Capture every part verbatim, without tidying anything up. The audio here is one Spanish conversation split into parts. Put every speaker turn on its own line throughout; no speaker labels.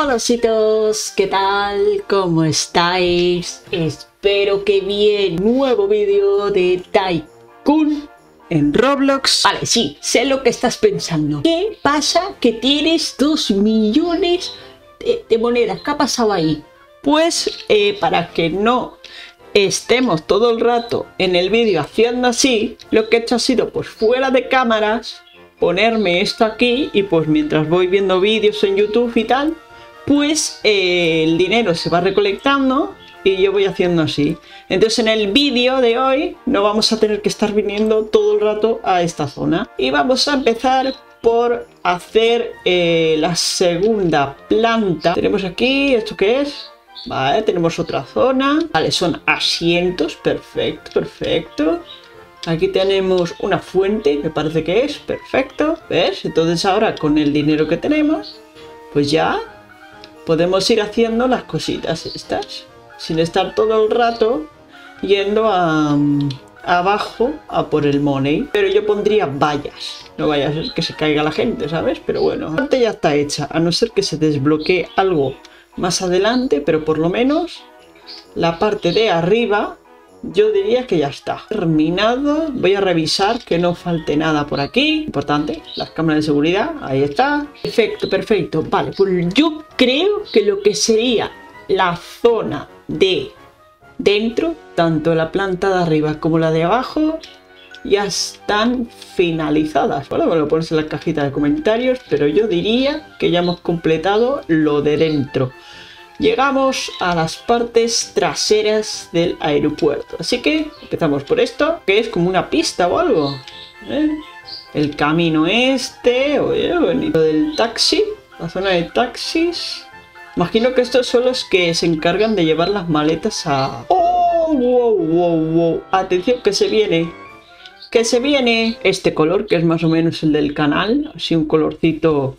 Hola chicos, ¿qué tal? ¿Cómo estáis? Espero que bien. Nuevo vídeo de Tycoon en Roblox. Vale, sí, sé lo que estás pensando. ¿Qué pasa que tienes dos millones de, de monedas? ¿Qué ha pasado ahí? Pues eh, para que no estemos todo el rato en el vídeo haciendo así, lo que he hecho ha sido pues fuera de cámaras ponerme esto aquí y pues mientras voy viendo vídeos en YouTube y tal, pues eh, el dinero se va recolectando y yo voy haciendo así. Entonces en el vídeo de hoy no vamos a tener que estar viniendo todo el rato a esta zona. Y vamos a empezar por hacer eh, la segunda planta. Tenemos aquí, ¿esto qué es? Vale, tenemos otra zona. Vale, son asientos, perfecto, perfecto. Aquí tenemos una fuente, me parece que es, perfecto. ¿Ves? Entonces ahora con el dinero que tenemos, pues ya podemos ir haciendo las cositas estas, sin estar todo el rato yendo a, a abajo a por el money. Pero yo pondría vallas, no vaya a ser que se caiga la gente, ¿sabes? Pero bueno, la parte ya está hecha, a no ser que se desbloquee algo más adelante, pero por lo menos la parte de arriba yo diría que ya está terminado. Voy a revisar que no falte nada por aquí. Importante, las cámaras de seguridad, ahí está. Perfecto, perfecto. Vale, pues yo creo que lo que sería la zona de dentro, tanto la planta de arriba como la de abajo, ya están finalizadas. Bueno, me lo pones en la cajita de comentarios, pero yo diría que ya hemos completado lo de dentro. Llegamos a las partes traseras del aeropuerto. Así que empezamos por esto, que es como una pista o algo. ¿Eh? El camino este, oye, bonito del taxi, la zona de taxis. Imagino que estos son los que se encargan de llevar las maletas a... ¡Oh! ¡Wow, wow, wow! Atención que se viene. Que se viene este color, que es más o menos el del canal. Así un colorcito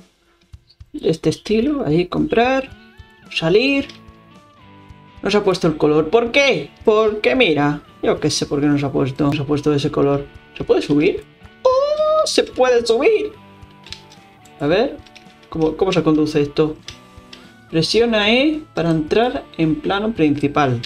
de este estilo. Ahí comprar. Salir. No se ha puesto el color. ¿Por qué? Porque mira, yo qué sé por qué no se ha puesto. No se ha puesto ese color. ¿Se puede subir? ¡Oh! ¡Se puede subir! A ver. ¿Cómo, cómo se conduce esto? Presiona E para entrar en plano principal.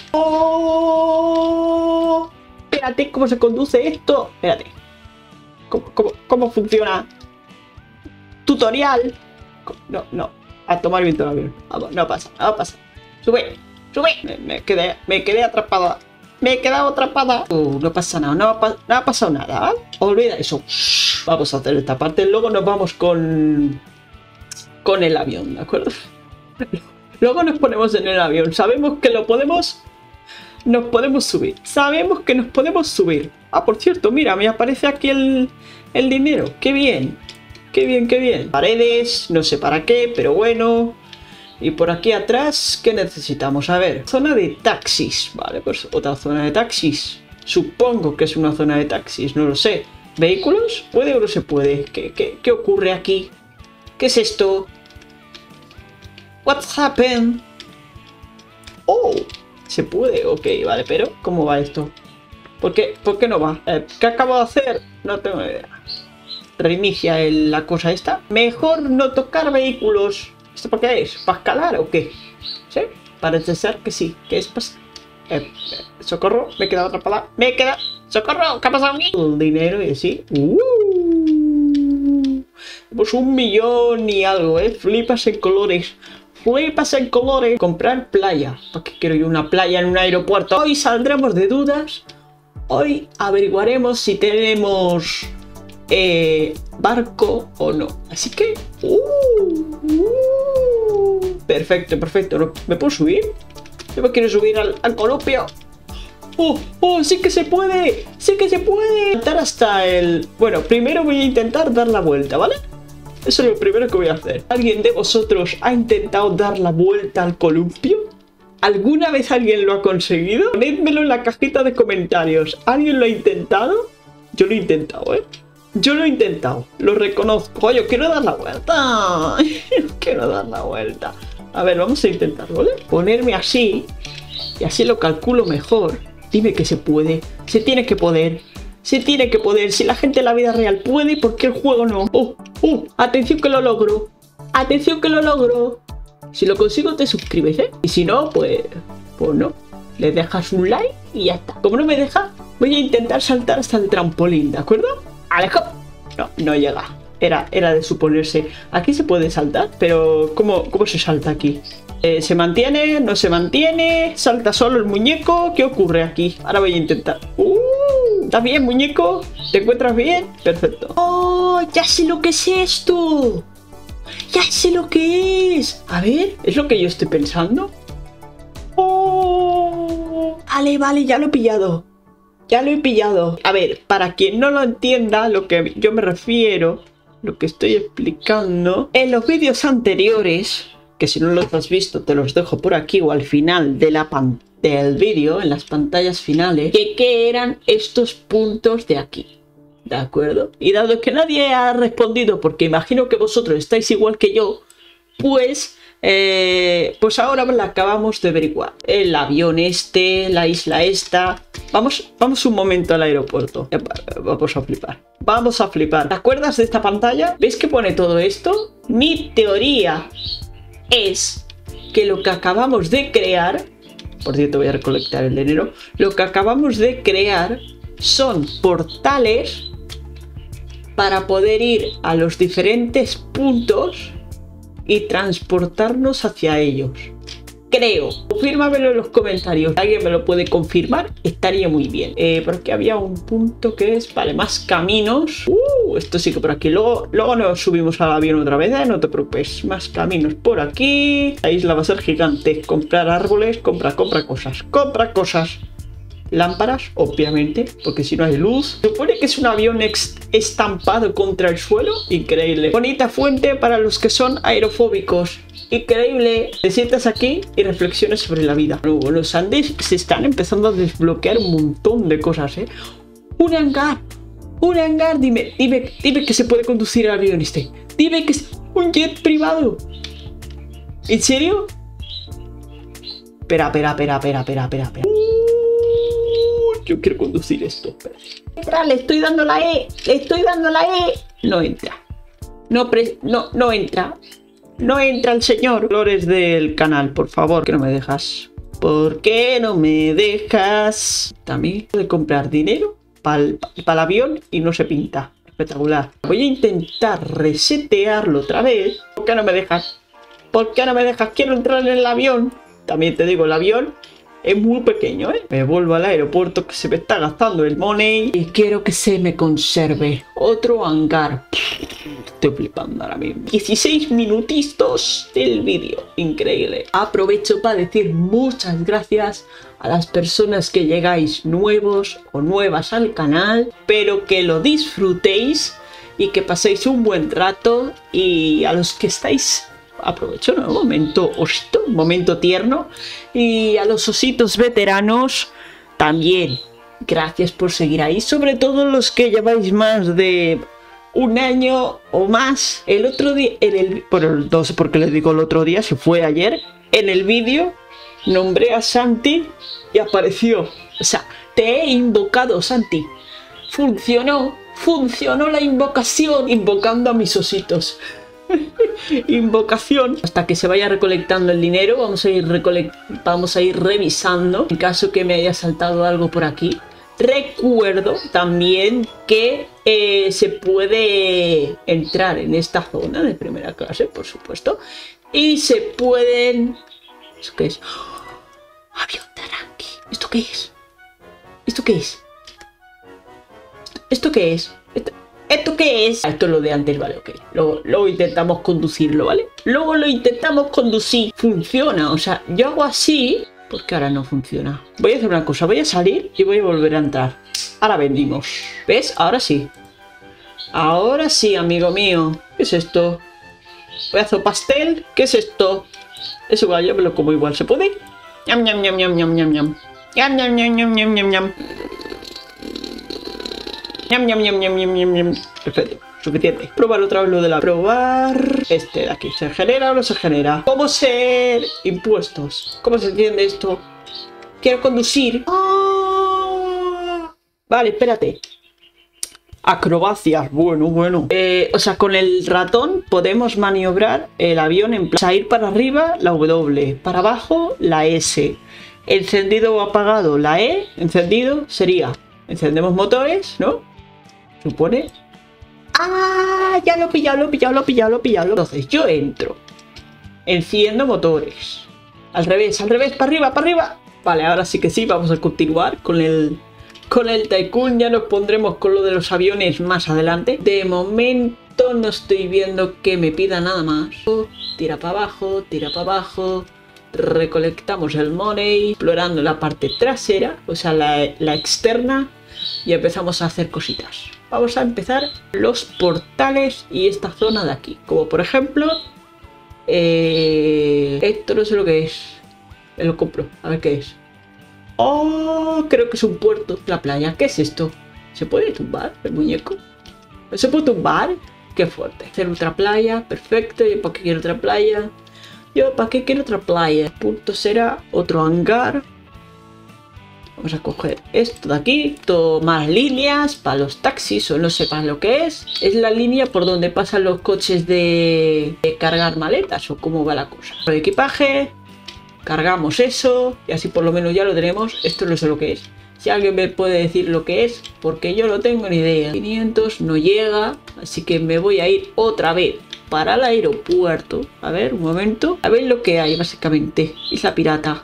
¡Oh! Espérate, ¿cómo se conduce esto? Espérate. ¿Cómo, cómo, cómo funciona? Tutorial. No, no. A tomar viento el avión. Vamos, no pasa, no pasa. Sube, sube. Me, me, quedé, me quedé atrapada. Me he quedado atrapada. Uh, no pasa nada, no ha, no ha pasado nada, ¿vale? Olvida eso. Vamos a hacer esta parte. Luego nos vamos con... Con el avión, ¿de acuerdo? Luego nos ponemos en el avión. Sabemos que lo podemos... Nos podemos subir. Sabemos que nos podemos subir. Ah, por cierto, mira, me aparece aquí el, el dinero. ¡Qué bien! ¡Qué bien, qué bien! Paredes, no sé para qué, pero bueno. Y por aquí atrás, ¿qué necesitamos? A ver, zona de taxis. Vale, pues otra zona de taxis. Supongo que es una zona de taxis, no lo sé. ¿Vehículos? ¿Puede o no se puede? ¿Qué, qué, qué ocurre aquí? ¿Qué es esto? What's happened? Oh, se puede, ok, vale, pero ¿cómo va esto? ¿Por qué, ¿Por qué no va? Eh, ¿Qué acabo de hacer? No tengo idea. Reinicia el, la cosa esta. Mejor no tocar vehículos. ¿Esto por qué es? ¿Para escalar o qué? ¿Sí? Parece ser que sí. ¿Qué es? Pues, eh, eh, socorro, me he quedado atrapada. Me he quedado. ¡Socorro! ¿Qué ha pasado aquí? El dinero y así. Uh, pues un millón y algo, ¿eh? Flipas en colores. Flipas en colores. Comprar playa. ¿Para qué quiero yo una playa en un aeropuerto? Hoy saldremos de dudas. Hoy averiguaremos si tenemos... Eh, barco o no. Así que uh, uh, perfecto, perfecto. ¿Me puedo subir? Yo me quiero subir al, al columpio. Oh, oh, sí que se puede. Sí que se puede saltar hasta el... Bueno, primero voy a intentar dar la vuelta, ¿vale? Eso es lo primero que voy a hacer. ¿Alguien de vosotros ha intentado dar la vuelta al columpio? ¿Alguna vez alguien lo ha conseguido? Ponedmelo en la cajita de comentarios. ¿Alguien lo ha intentado? Yo lo he intentado, ¿eh? Yo lo he intentado, lo reconozco. Oye, quiero dar la vuelta. Quiero dar la vuelta. A ver, vamos a intentarlo, ¿vale? Ponerme así. Y así lo calculo mejor. Dime que se puede. Se tiene que poder. Se tiene que poder. Si la gente en la vida real puede, ¿por qué el juego no? Oh, oh, atención que lo logro. Atención que lo logro. Si lo consigo te suscribes, ¿eh? Y si no, pues... Pues no. Le dejas un like y ya está. Como no me deja, voy a intentar saltar hasta el trampolín, ¿de acuerdo? ¡Alejo! No, no llega. Era, era de suponerse. Aquí se puede saltar, pero ¿cómo, cómo se salta aquí? Eh, ¿Se mantiene? ¿No se mantiene? ¿Salta solo el muñeco? ¿Qué ocurre aquí? Ahora voy a intentar. ¡Uh! ¿Estás bien, muñeco? ¿Te encuentras bien? Perfecto. ¡Oh! ¡Ya sé lo que es esto! ¡Ya sé lo que es! A ver, ¿es lo que yo estoy pensando? ¡Oh! Vale, vale, ya lo he pillado. Ya lo he pillado. A ver, para quien no lo entienda, lo que yo me refiero, lo que estoy explicando, en los vídeos anteriores, que si no los has visto te los dejo por aquí o al final de la pantalla del vídeo, en las pantallas finales, que, que eran estos puntos de aquí. ¿De acuerdo? Y dado que nadie ha respondido, porque imagino que vosotros estáis igual que yo, pues, eh, pues ahora la acabamos de averiguar. El avión este, la isla esta. Vamos, vamos un momento al aeropuerto. Vamos a flipar. Vamos a flipar. ¿Te acuerdas de esta pantalla? ¿Ves que pone todo esto? Mi teoría es que lo que acabamos de crear, por cierto voy a recolectar el dinero, lo que acabamos de crear son portales para poder ir a los diferentes puntos y transportarnos hacia ellos. Creo. Confírmamelo en los comentarios. Si alguien me lo puede confirmar, estaría muy bien. Eh, porque había un punto que es... Vale, más caminos. Uh, esto sí que por aquí. Luego, luego nos subimos al avión otra vez, ¿eh? No te preocupes. Más caminos por aquí. La isla va a ser gigante. Comprar árboles. Compra, compra cosas. Compra cosas. Lámparas, obviamente, porque si no hay luz. Se supone que es un avión estampado contra el suelo. Increíble. Bonita fuente para los que son aerofóbicos. Increíble. Te sientas aquí y reflexiones sobre la vida. Luego los Andes se están empezando a desbloquear un montón de cosas, ¿eh? Un hangar. Un hangar. Dime, dime, dime que se puede conducir el avión este. Dime que es un jet privado. ¿En serio? Espera, espera, espera, espera, espera, espera, espera. Yo quiero conducir esto. Espera, le estoy dando la E. Le estoy dando la E. No entra. No, pre no, no entra. No entra el señor. Flores del canal, por favor. ¿Por qué no me dejas? ¿Por qué no me dejas? También puedo comprar dinero para el, para el avión y no se pinta. Espectacular. Voy a intentar resetearlo otra vez. ¿Por qué no me dejas? ¿Por qué no me dejas? Quiero entrar en el avión. También te digo, el avión es muy pequeño, ¿eh? Me vuelvo al aeropuerto que se me está gastando el money. Y quiero que se me conserve otro hangar. Estoy flipando ahora mismo. dieciséis minutitos del vídeo. Increíble. Aprovecho para decir muchas gracias a las personas que llegáis nuevos o nuevas al canal. Espero que lo disfrutéis y que paséis un buen rato. Y a los que estáis... Aprovecho un momento osito, un momento tierno. Y a los ositos veteranos también. Gracias por seguir ahí. Sobre todo los que lleváis más de un año o más. El otro día, en el, bueno, no sé por qué les digo el otro día, se fue ayer. En el vídeo nombré a Santi y apareció. O sea, te he invocado, Santi. Funcionó, funcionó la invocación. Invocando a mis ositos. Invocación. Hasta que se vaya recolectando el dinero, vamos a ir vamos a ir revisando en caso que me haya saltado algo por aquí. Recuerdo también que eh, se puede entrar en esta zona de primera clase, por supuesto, y se pueden... ¿Esto qué es? ¡Oh! Avión de arranque. ¿Esto qué es? ¿Esto qué es? ¿Esto qué es? ¿Esto... ¿Esto qué es? Esto es lo de antes, vale, ok. Luego, luego intentamos conducirlo, ¿vale? Luego lo intentamos conducir. Funciona, o sea, yo hago así, porque ahora no funciona. Voy a hacer una cosa, voy a salir y voy a volver a entrar. Ahora vendimos. ¿Ves? Ahora sí. Ahora sí, amigo mío. ¿Qué es esto? Pedazo de pastel. ¿Qué es esto? Es igual, yo me lo como igual. ¿Se puede? Ñam, ñam, ñam, ñam, ñam, ñam, ñam. Ñam, ñam, ñam, ñam, ñam, ñam, ñam. Ñam, ñam, ñam, ñam, ñam, ñam, ñam. Perfecto, suficiente. Probar otra vez lo de la... Probar... Este de aquí. ¿Se genera o no se genera? ¿Cómo ser impuestos? ¿Cómo se entiende esto? Quiero conducir. ¡Ah! Vale, espérate. Acrobacias, bueno, bueno. Eh, o sea, con el ratón podemos maniobrar el avión en plan... O sea, ir para arriba, la W. Para abajo, la S. Encendido o apagado, la E. Encendido sería... Encendemos motores, ¿no? Supone... ¡Ah! Ya lo he pillado, lo he pillado, lo he pillado, lo he pillado. Entonces, yo entro. Enciendo motores. Al revés, al revés, para arriba, para arriba. Vale, ahora sí que sí, vamos a continuar con el... Con el Tycoon. Ya nos pondremos con lo de los aviones más adelante. De momento no estoy viendo que me pida nada más. Tira para abajo, tira para abajo. Recolectamos el money. Explorando la parte trasera, o sea, la, la externa. Y empezamos a hacer cositas. Vamos a empezar los portales y esta zona de aquí. Como por ejemplo... Eh, esto no sé lo que es. Me lo compro, a ver qué es. Oh, creo que es un puerto. La playa, ¿qué es esto? ¿Se puede tumbar el muñeco? ¿No se puede tumbar? Qué fuerte. Hacer otra playa, perfecto. ¿Yo para qué quiero otra playa? Yo para qué quiero otra playa. El punto será otro hangar. Vamos a coger esto de aquí. Tomar líneas para los taxis o no sepan lo que es. Es la línea por donde pasan los coches de, de cargar maletas o cómo va la cosa. El equipaje. Cargamos eso y así por lo menos ya lo tenemos. Esto no sé lo que es. Si alguien me puede decir lo que es, porque yo no tengo ni idea. quinientos no llega, así que me voy a ir otra vez para el aeropuerto. A ver, un momento. A ver lo que hay básicamente. Isla Pirata.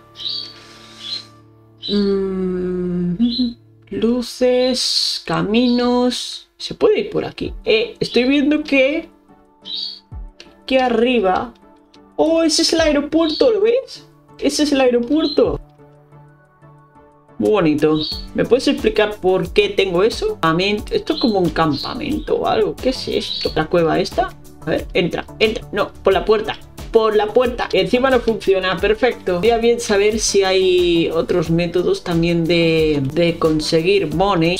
Mm, luces, caminos. Se puede ir por aquí. Eh, estoy viendo que... Que arriba... Oh, ese es el aeropuerto, ¿lo ves? Ese es el aeropuerto. Muy bonito. ¿Me puedes explicar por qué tengo eso? Esto es como un campamento o algo. ¿Qué es esto? ¿La cueva esta? A ver, entra, entra. No, por la puerta. Por la puerta. Y encima no funciona. Perfecto. Sería bien saber si hay otros métodos también de, de conseguir money.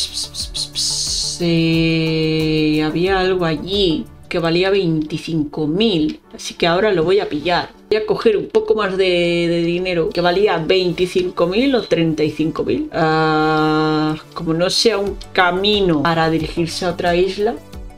Sí, había algo allí que valía veinticinco mil, así que ahora lo voy a pillar. Voy a coger un poco más de, de dinero que valía veinticinco mil o treinta y cinco mil. Uh, como no sea un camino para dirigirse a otra isla.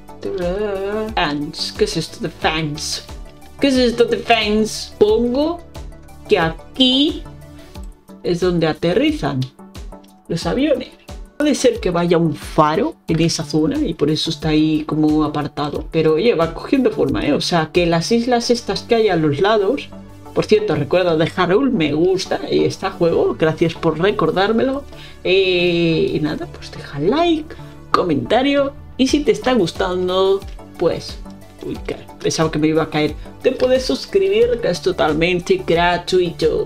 Fans. ¿Qué es esto de fans? ¿Qué es esto de fans? Pongo que aquí es donde aterrizan los aviones. Puede ser que vaya un faro en esa zona y por eso está ahí como apartado. Pero oye, va cogiendo forma, ¿eh? O sea, que las islas estas que hay a los lados... Por cierto, recuerda dejar un me gusta en este juego. Gracias por recordármelo. Eh, y nada, pues deja like, comentario. Y si te está gustando, pues... Uy, que pensaba que me iba a caer. Te puedes suscribir, que es totalmente gratuito.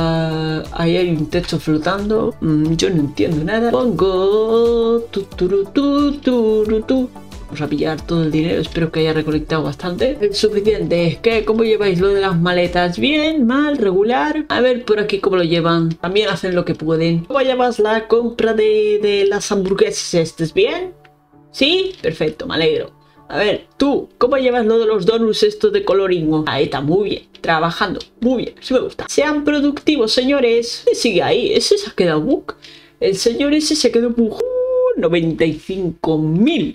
Uh, ahí hay un techo flotando. Mm, yo no entiendo nada. Pongo... Tu, tu, tu, tu, tu, tu. Vamos a pillar todo el dinero. Espero que haya recolectado bastante. Es suficiente. ¿Qué? ¿Cómo lleváis lo de las maletas? ¿Bien? ¿Mal? ¿Regular? A ver por aquí cómo lo llevan. También hacen lo que pueden. ¿Cómo llevas la compra de, de las hamburguesas? ¿Estés bien? ¿Sí? Perfecto, me alegro. A ver, tú, ¿cómo llevas lo de los donuts estos de coloringo? Ahí está, muy bien, trabajando, muy bien, sí me gusta. Sean productivos, señores. Sigue ahí, ese se ha quedado bug. El señor ese se quedó bug. Uh, noventa y cinco mil.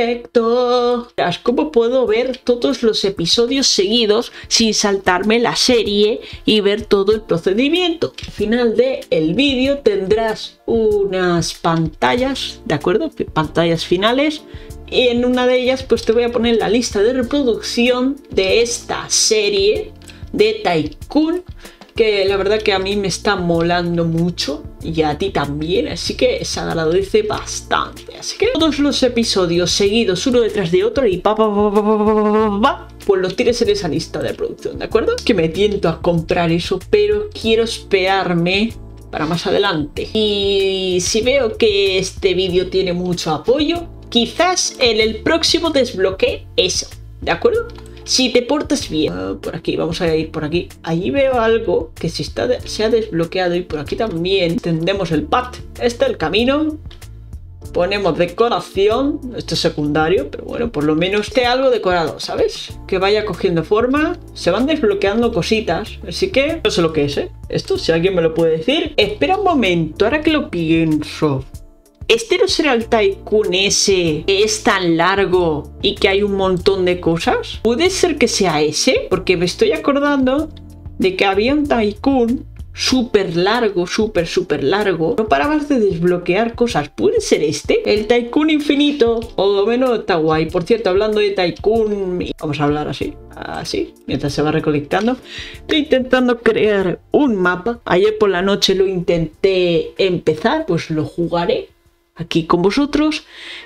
Perfecto. ¿Cómo puedo ver todos los episodios seguidos sin saltarme la serie y ver todo el procedimiento? Al final del vídeo tendrás unas pantallas, ¿de acuerdo? Pantallas finales. Y en una de ellas pues te voy a poner la lista de reproducción de esta serie de Tycoon, que la verdad que a mí me está molando mucho y a ti también, así que se agradece bastante. Así que todos los episodios seguidos uno detrás de otro y pa pa pa pa pa pa pa pa, pues los tires en esa lista de reproducción, ¿de acuerdo? Es que me tiento a comprar eso, pero quiero esperarme para más adelante. Y si veo que este vídeo tiene mucho apoyo, quizás en el próximo desbloquee eso, ¿de acuerdo? Si te portas bien. Uh, por aquí, vamos a ir por aquí. Allí veo algo que se, está de, se ha desbloqueado y por aquí también tendemos el pad. Este es el camino. Ponemos decoración. Esto es secundario, pero bueno, por lo menos esté algo decorado, ¿sabes? Que vaya cogiendo forma. Se van desbloqueando cositas. Así que no sé lo que es, ¿eh? Esto, si alguien me lo puede decir. Espera un momento, ahora que lo pienso. ¿este no será el Tycoon ese que es tan largo y que hay un montón de cosas? ¿Puede ser que sea ese? Porque me estoy acordando de que había un Tycoon súper largo, súper, súper largo. No parabas de desbloquear cosas. ¿Puede ser este? El Tycoon infinito. Por lo menos está guay. Por cierto, hablando de Tycoon, vamos a hablar así, así, mientras se va recolectando. Estoy intentando crear un mapa. Ayer por la noche lo intenté empezar. Pues lo jugaré aquí con vosotros.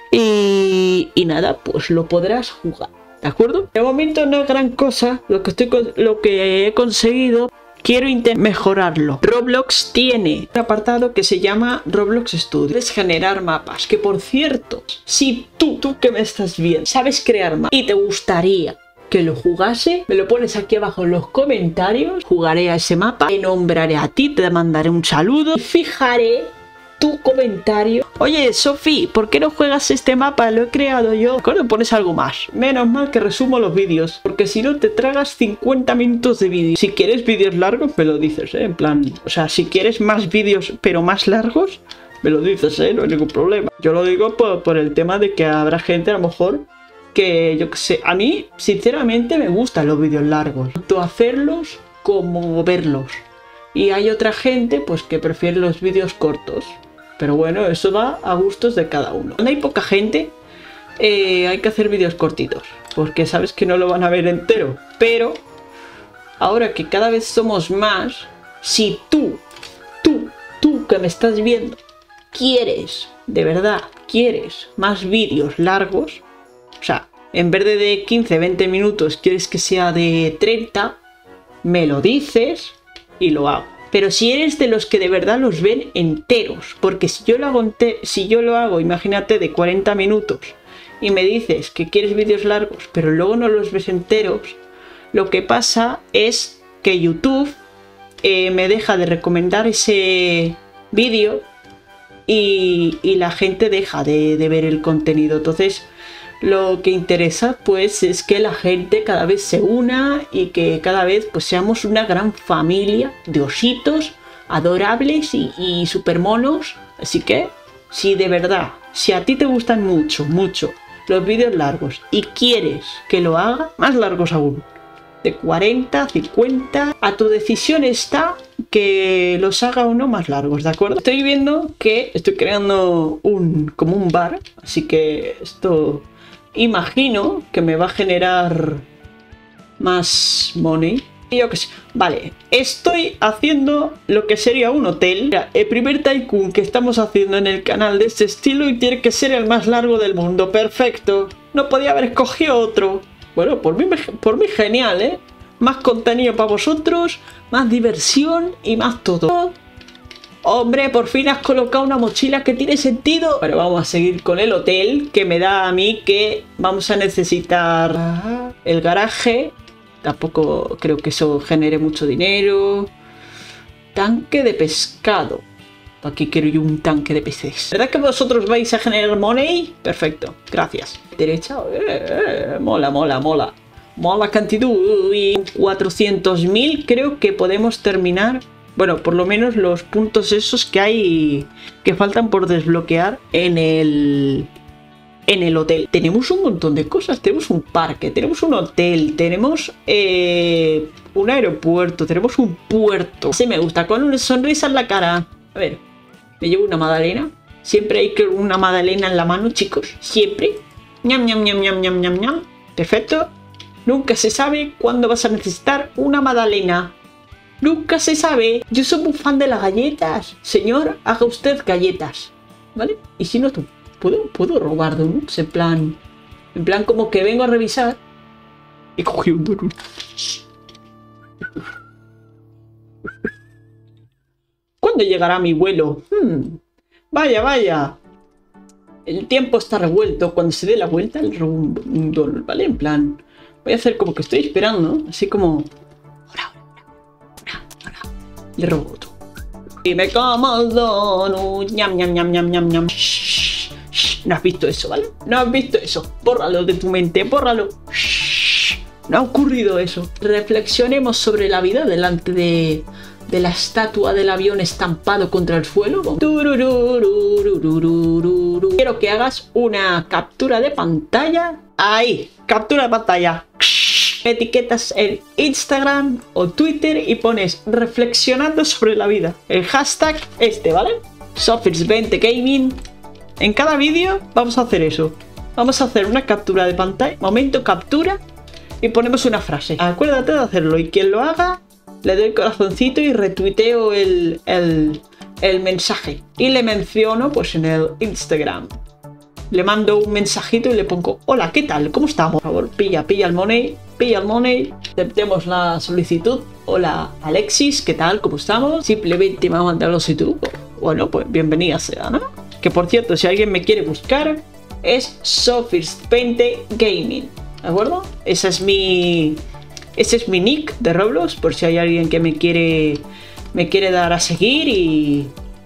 Y, y nada, pues lo podrás jugar. ¿De acuerdo? De momento no es gran cosa lo que, estoy, lo que he conseguido. Quiero intentar mejorarlo. Roblox tiene un apartado que se llama Roblox Studio. Puedes generar mapas. Que por cierto, si tú, tú que me estás viendo, sabes crear mapas y te gustaría que lo jugase, me lo pones aquí abajo en los comentarios. Jugaré a ese mapa, te nombraré a ti, te mandaré un saludo y fijaré tu comentario. Oye, Sofi, ¿por qué no juegas este mapa? Lo he creado yo. ¿Cuándo pones algo más? Menos mal que resumo los vídeos, porque si no te tragas cincuenta minutos de vídeo. Si quieres vídeos largos, me lo dices, ¿eh? En plan, o sea, si quieres más vídeos, pero más largos, me lo dices, ¿eh? No hay ningún problema. Yo lo digo por, por el tema de que habrá gente, a lo mejor, que yo qué sé. A mí, sinceramente, me gustan los vídeos largos. Tanto hacerlos como verlos. Y hay otra gente, pues, que prefiere los vídeos cortos. Pero bueno, eso va a gustos de cada uno. Cuando hay poca gente, eh, hay que hacer vídeos cortitos, porque sabes que no lo van a ver entero. Pero ahora que cada vez somos más, si tú, tú, tú que me estás viendo, quieres, de verdad, quieres más vídeos largos, o sea, en vez de de quince, veinte minutos, quieres que sea de treinta, me lo dices y lo hago. Pero si eres de los que de verdad los ven enteros, porque si yo lo hago, si yo lo hago, imagínate, de cuarenta minutos, y me dices que quieres vídeos largos, pero luego no los ves enteros, lo que pasa es que YouTube eh, me deja de recomendar ese vídeo y, y la gente deja de, de ver el contenido. Entonces, lo que interesa pues es que la gente cada vez se una y que cada vez pues seamos una gran familia de ositos adorables y, y super monos. Así que si de verdad, si a ti te gustan mucho, mucho los vídeos largos y quieres que lo haga, más largos aún, de cuarenta, cincuenta, a tu decisión está que los haga o no más largos, ¿de acuerdo? Estoy viendo que estoy creando un como un bar, así que esto imagino que me va a generar más money. Yo que sé. Vale, estoy haciendo lo que sería un hotel. Mira, el primer Tycoon que estamos haciendo en el canal de este estilo y tiene que ser el más largo del mundo. Perfecto. No podía haber escogido otro. Bueno, por mí, por mí genial, ¿eh? Más contenido para vosotros, más diversión y más todo. Hombre, por fin has colocado una mochila que tiene sentido. Pero vamos a seguir con el hotel, que me da a mí que vamos a necesitar el garaje. Tampoco creo que eso genere mucho dinero. Tanque de pescado. Aquí quiero yo un tanque de peces. ¿Verdad que vosotros vais a generar money? Perfecto, gracias. Derecha, eh, eh, mola, mola, mola. Mola cantidad. Y cuatrocientos mil creo que podemos terminar. Bueno, por lo menos los puntos esos que hay que faltan por desbloquear en el en el hotel. Tenemos un montón de cosas. Tenemos un parque, tenemos un hotel, tenemos eh, un aeropuerto, tenemos un puerto. Sí me gusta, con una sonrisa en la cara. A ver, me llevo una magdalena. Siempre hay que una magdalena en la mano, chicos. Siempre. Ñam, ñam, ñam, ñam, ñam, ñam, ñam. Perfecto. Nunca se sabe cuándo vas a necesitar una magdalena. Nunca se sabe. Yo soy muy fan de las galletas. Señor, haga usted galletas. ¿Vale? Y si no, tú, ¿puedo, puedo robar donuts? En plan... En plan como que vengo a revisar. He cogido un donut. ¿Cuándo llegará mi vuelo? Hmm. Vaya, vaya. El tiempo está revuelto. Cuando se dé la vuelta, le robo un, un donut, ¿vale? En plan... Voy a hacer como que estoy esperando. Así como... Le robo otro. Y me como el donut. Ñam, ñam, ñam, ñam, ñam, ñam. Shh, shh. No has visto eso, ¿vale? No has visto eso. Bórralo de tu mente, bórralo. Shh. no ha ocurrido eso. Reflexionemos sobre la vida delante de, de la estatua del avión estampado contra el suelo. Quiero que hagas una captura de pantalla. Ahí, captura de pantalla. Etiquetas en Instagram o Twitter y pones reflexionando sobre la vida. El hashtag este, ¿vale? Sofirz veinte Gaming. En cada vídeo vamos a hacer eso. Vamos a hacer una captura de pantalla, momento captura, y ponemos una frase. Acuérdate de hacerlo, y quien lo haga, le doy corazoncito y retuiteo el, el, el mensaje. Y le menciono pues en el Instagram. Le mando un mensajito y le pongo, hola, ¿qué tal? ¿Cómo estamos? Por favor, pilla, pilla el money, pilla el money. Aceptemos la solicitud. Hola, Alexis, ¿qué tal? ¿Cómo estamos? Simplemente me ha mandado la solicitud. Bueno, pues bienvenida sea, ¿no? Que por cierto, si alguien me quiere buscar, es Sofirz veinte Gaming, ¿de acuerdo? Esa es mi, ese es mi nick de Roblox, por si hay alguien que me quiere, me quiere dar a seguir y...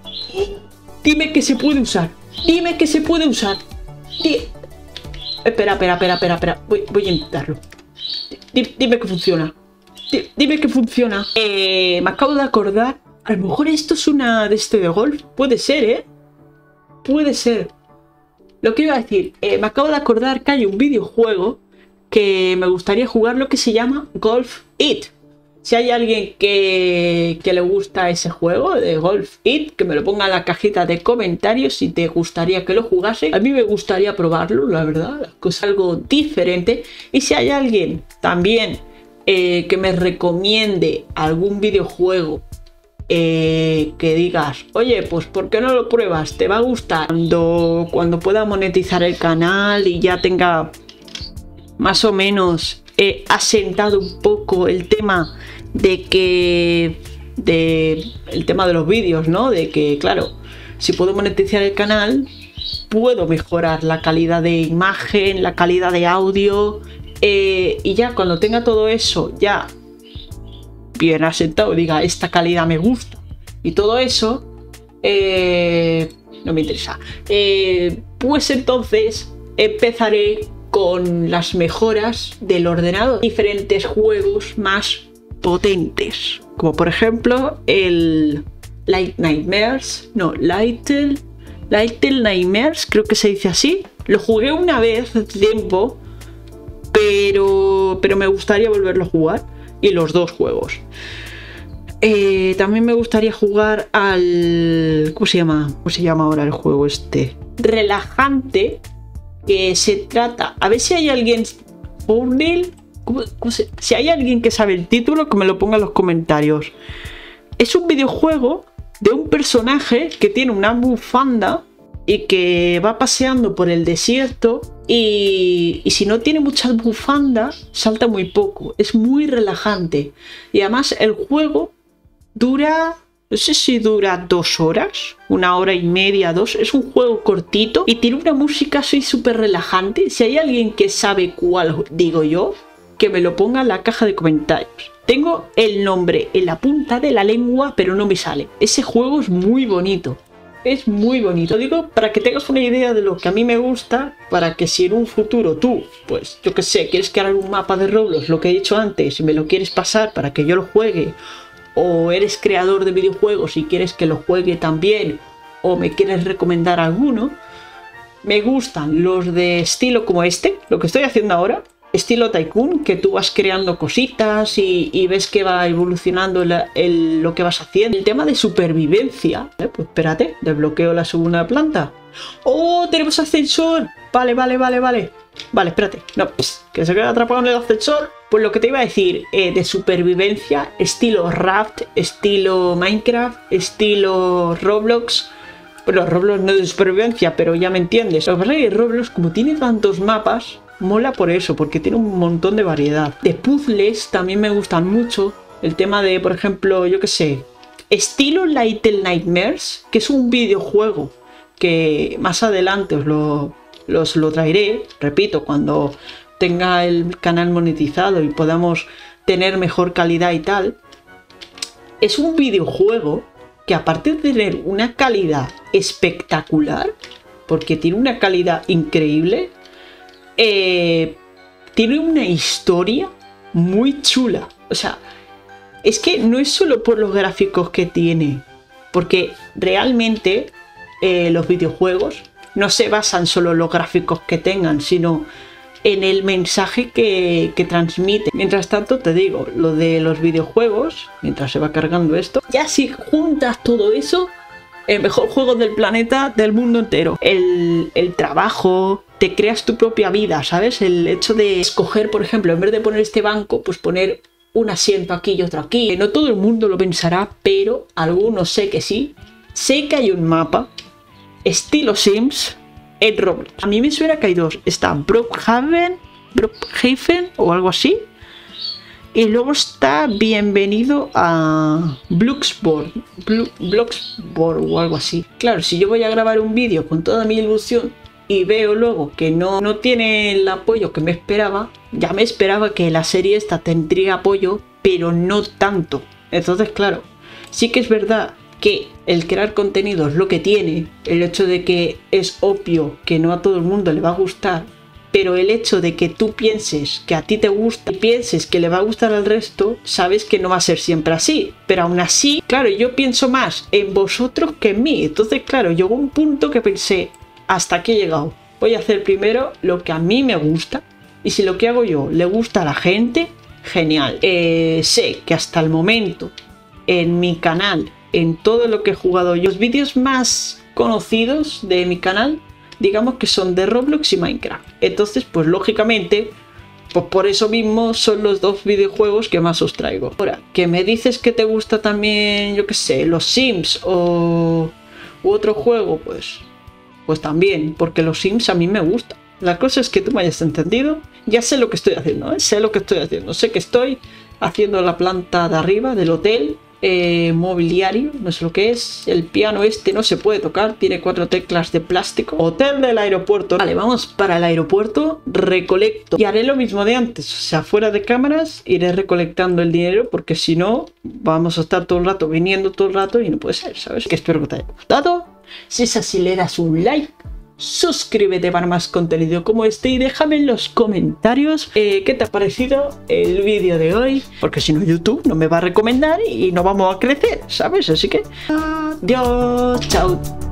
Dime que se puede usar, dime que se puede usar. Di... Espera, espera, espera, espera, espera, voy, voy a intentarlo. Di, dime que funciona, Di, dime que funciona. Eh, me acabo de acordar, a lo mejor esto es una de este de golf, puede ser, ¿eh? Puede ser. Lo que iba a decir, eh, me acabo de acordar que hay un videojuego que me gustaría jugar, lo que se llama Golf It. Si hay alguien que, que le gusta ese juego de Golf It, que me lo ponga en la cajita de comentarios si te gustaría que lo jugase. A mí me gustaría probarlo, la verdad, es algo diferente. Y si hay alguien también eh, que me recomiende algún videojuego Eh, que digas, oye, pues ¿por qué no lo pruebas? ¿Te va a gustar? Cuando, cuando pueda monetizar el canal y ya tenga más o menos eh, asentado un poco el tema de que de el tema de los vídeos, ¿no? De que, claro, si puedo monetizar el canal, puedo mejorar la calidad de imagen, la calidad de audio, eh, y ya cuando tenga todo eso ya bien asentado, diga, esta calidad me gusta y todo eso, eh, no me interesa, eh, pues entonces empezaré con las mejoras del ordenador, diferentes juegos más potentes, como por ejemplo el Light Nightmares, no, Little, Little Nightmares, creo que se dice así. Lo jugué una vez hace tiempo, pero, pero me gustaría volverlo a jugar. Y los dos juegos. Eh, también me gustaría jugar al... ¿Cómo se llama? ¿Cómo se llama ahora el juego este? Relajante. Que se trata... A ver si hay alguien... Fornil. ¿Cómo, cómo se... Si hay alguien que sabe el título, que me lo ponga en los comentarios. Es un videojuego de un personaje que tiene una bufanda y que va paseando por el desierto. Y, y si no tiene mucha bufanda, salta muy poco. Es muy relajante. Y además el juego dura, no sé si dura dos horas, una hora y media, dos. Es un juego cortito y tiene una música así súper relajante. Si hay alguien que sabe cuál digo yo, que me lo ponga en la caja de comentarios. Tengo el nombre en la punta de la lengua, pero no me sale. Ese juego es muy bonito. Es muy bonito. Lo digo para que tengas una idea de lo que a mí me gusta, para que si en un futuro tú, pues yo que sé, quieres crear un mapa de Roblox, lo que he dicho antes, y me lo quieres pasar para que yo lo juegue, o eres creador de videojuegos y quieres que lo juegue también, o me quieres recomendar alguno, me gustan los de estilo como este, lo que estoy haciendo ahora, estilo Tycoon, que tú vas creando cositas y, y ves que va evolucionando el, el, lo que vas haciendo. El tema de supervivencia, ¿eh? Pues espérate, desbloqueo la segunda planta. ¡Oh, tenemos ascensor! Vale, vale, vale, vale. Vale, espérate. No, pss, que se queda atrapado en el ascensor. Pues lo que te iba a decir, eh, de supervivencia, estilo Raft, estilo Minecraft, estilo Roblox. Bueno, Roblox no es de supervivencia, pero ya me entiendes. Lo que pasa es que Roblox, como tiene tantos mapas, mola por eso, porque tiene un montón de variedad. De puzzles también me gustan mucho. El tema de, por ejemplo, yo que sé, estilo Little Nightmares, que es un videojuego que más adelante os lo, los lo traeré, repito, cuando tenga el canal monetizado y podamos tener mejor calidad y tal. Es un videojuego que, aparte de tener una calidad espectacular, porque tiene una calidad increíble, Eh, tiene una historia muy chula. O sea, es que no es solo por los gráficos que tiene, porque realmente eh, los videojuegos no se basan solo en los gráficos que tengan, sino en el mensaje que, que transmite. Mientras tanto, te digo, lo de los videojuegos, mientras se va cargando esto, ya si juntas todo eso, el mejor juego del planeta, del mundo entero. El, el trabajo, te creas tu propia vida, ¿sabes? El hecho de escoger, por ejemplo, en vez de poner este banco, pues poner un asiento aquí y otro aquí. No todo el mundo lo pensará, pero algunos sé que sí. Sé que hay un mapa estilo Sims en Roblox. A mí me suena que hay dos. Está Brookhaven, Brookhaven o algo así. Y luego está Bienvenido a Bloxburg, Bloxburg o algo así. Claro, si yo voy a grabar un vídeo con toda mi ilusión y veo luego que no, no tiene el apoyo que me esperaba, ya me esperaba que la serie esta tendría apoyo, pero no tanto. Entonces, claro, sí que es verdad que el crear contenido es lo que tiene, el hecho de que es obvio que no a todo el mundo le va a gustar, pero el hecho de que tú pienses que a ti te gusta y pienses que le va a gustar al resto, sabes que no va a ser siempre así. Pero aún así, claro, yo pienso más en vosotros que en mí. Entonces, claro, llegó un punto que pensé, hasta aquí he llegado. Voy a hacer primero lo que a mí me gusta. Y si lo que hago yo le gusta a la gente, genial. Eh, sé que hasta el momento, en mi canal, en todo lo que he jugado yo, los vídeos más conocidos de mi canal, digamos que son de Roblox y Minecraft. Entonces, pues lógicamente, pues por eso mismo son los dos videojuegos que más os traigo. Ahora, que me dices que te gusta también, yo qué sé, los Sims o u otro juego, pues, pues también, porque los Sims a mí me gustan. La cosa es que tú me hayas entendido. Ya sé lo que estoy haciendo, ¿eh? Sé lo que estoy haciendo. Sé que estoy haciendo la planta de arriba del hotel. Eh, mobiliario, no sé lo que es. El piano este no se puede tocar, tiene cuatro teclas de plástico. Hotel del aeropuerto. Vale, vamos para el aeropuerto. Recolecto y haré lo mismo de antes, o sea, fuera de cámaras iré recolectando el dinero, porque si no vamos a estar todo el rato viniendo todo el rato y no puede ser, ¿sabes? Que espero que te haya gustado. Si es así, le das un like, suscríbete para más contenido como este y déjame en los comentarios eh, qué te ha parecido el vídeo de hoy, porque si no YouTube no me va a recomendar y no vamos a crecer, ¿sabes? Así que adiós, chao.